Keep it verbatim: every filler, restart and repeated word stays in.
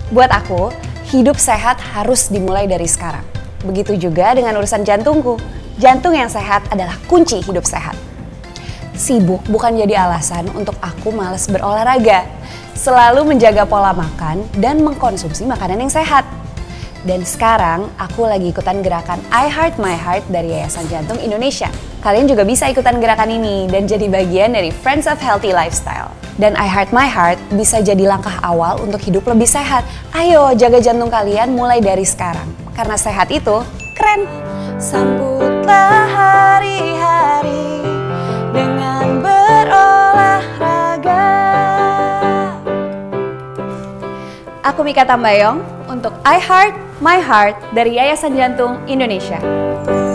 Buat aku, hidup sehat harus dimulai dari sekarang. Begitu juga dengan urusan jantungku. Jantung yang sehat adalah kunci hidup sehat. Sibuk bukan jadi alasan untuk aku malas berolahraga. Selalu menjaga pola makan dan mengkonsumsi makanan yang sehat. Dan sekarang aku lagi ikutan gerakan I Heart My Heart dari Yayasan Jantung Indonesia. Kalian juga bisa ikutan gerakan ini dan jadi bagian dari Friends of Healthy Lifestyle. Dan I Heart My Heart bisa jadi langkah awal untuk hidup lebih sehat. Ayo jaga jantung kalian mulai dari sekarang. Karena sehat itu keren. Sambutlah hari-hari dengan berolahraga. Aku Mika Tambayong untuk I Heart My Heart dari Yayasan Jantung Indonesia.